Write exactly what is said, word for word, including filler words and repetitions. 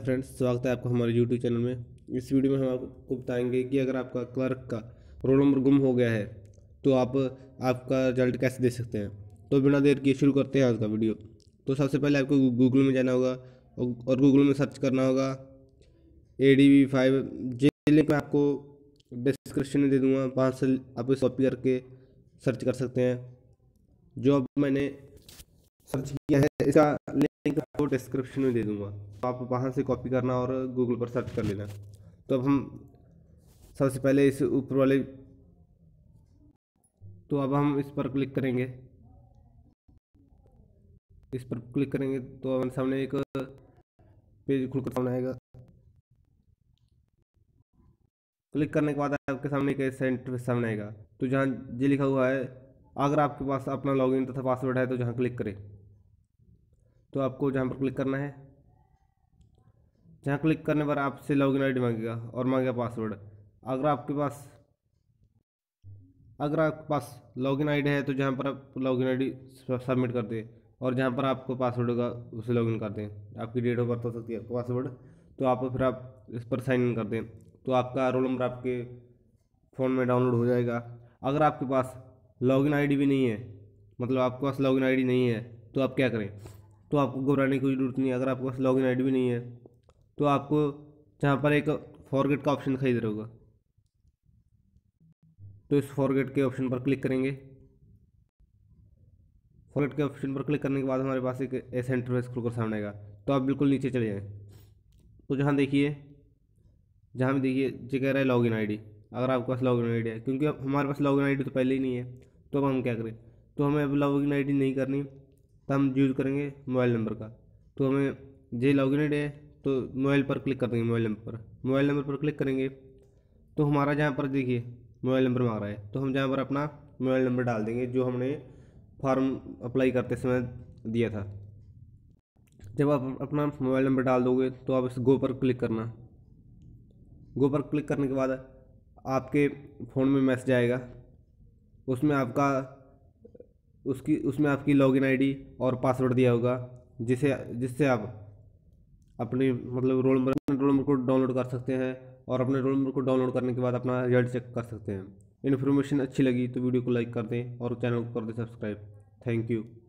Friends, स्वागत है आपका हमारे यूट्यूब चैनल में। इस वीडियो में हम आपको बताएंगे कि अगर आपका क्लर्क का रोल नंबर गुम हो गया है तो आप आपका रिजल्ट कैसे दे सकते हैं। तो बिना देर किए शुरू करते हैं आज का वीडियो। तो सबसे पहले आपको गूगल में जाना होगा और गूगल में सर्च करना होगा ए डी वी फाइव। जे लिंक मैं आपको डिस्क्रिप्शन में दे दूँगा, वहाँ से आप इस कॉपी करके सर्च कर सकते हैं। जो अब मैंने सर्च किया है इसका लिंक आपको डिस्क्रिप्शन में दे दूंगा, तो आप वहाँ से कॉपी करना और गूगल पर सर्च कर लेना। तो अब हम सबसे पहले इस ऊपर वाले तो अब हम इस पर क्लिक करेंगे। इस पर क्लिक करेंगे तो हमारे सामने एक पेज खुलकर सामने आएगा। क्लिक करने के बाद आपके सामने एक ऐसा इंटरफेस सामने आएगा। तो जहाँ ये लिखा हुआ है अगर आपके पास अपना लॉगिन तथा पासवर्ड है तो जहाँ क्लिक करें, तो आपको जहाँ पर क्लिक करना है। जहाँ क्लिक करने पर आपसे लॉगिन आईडी मांगेगा और मांगेगा पासवर्ड। अगर आपके पास अगर आपके पास लॉगिन आईडी है तो जहाँ पर आप लॉगिन आईडी सबमिट कर दें और जहाँ पर आपको पासवर्ड होगा उसे लॉगिन कर दें। आपकी डेट ऑफ बर्थ हो सकती है आपका पासवर्ड, तो आप फिर आप इस पर साइन इन कर दें तो आपका रोल नंबर आपके फ़ोन में डाउनलोड हो जाएगा। अगर आपके पास लॉगिन आईडी भी नहीं है, मतलब आपके पास लॉगिन आईडी नहीं है, तो आप क्या करें। तो आपको घबराने की कोई ज़रूरत नहीं है। अगर आपके पास लॉगिन आईडी भी नहीं है तो आपको जहाँ पर एक फॉरगेट का ऑप्शन दिखाई दे रहा होगा, तो इस फॉरगेट के ऑप्शन पर क्लिक करेंगे। फॉरगेट के ऑप्शन पर क्लिक करने के बाद हमारे पास एक ऐसा इंटरफेस खुलकर सामने आएगा। तो आप बिल्कुल नीचे चले जाएँ तो जहाँ देखिए जहाँ भी देखिए ये कह रहा है लॉगिन आईडी। अगर आपके पास लॉगिन आईडी है, क्योंकि अब हमारे पास लॉगिन आईडी तो पहले ही नहीं है, तो अब हम क्या करें। तो हमें अब लॉगिन आईडी नहीं करनी, तो हम यूज़ करेंगे मोबाइल नंबर का। तो हमें ये लॉगिन आईडी है तो मोबाइल पर क्लिक कर देंगे। मोबाइल नंबर पर मोबाइल नंबर पर क्लिक करेंगे तो हमारा जहाँ पर देखिए मोबाइल नंबर मांग रहा है, तो हम जहाँ पर अपना मोबाइल नंबर डाल देंगे जो हमने फॉर्म अप्लाई करते समय दिया था। जब आप अपना मोबाइल नंबर डाल दोगे तो आप इस गो पर क्लिक करना। गो पर क्लिक करने के बाद आपके फ़ोन में मैसेज आएगा, उसमें आपका उसकी उसमें आपकी लॉगिन आईडी और पासवर्ड दिया होगा, जिसे जिससे आप अपने मतलब रोल नंबर रोल नंबर को डाउनलोड कर सकते हैं और अपने रोल नंबर को डाउनलोड करने के बाद अपना रिजल्ट चेक कर सकते हैं। इन्फॉर्मेशन अच्छी लगी तो वीडियो को लाइक कर दें और चैनल को कर दें सब्सक्राइब। Thank you.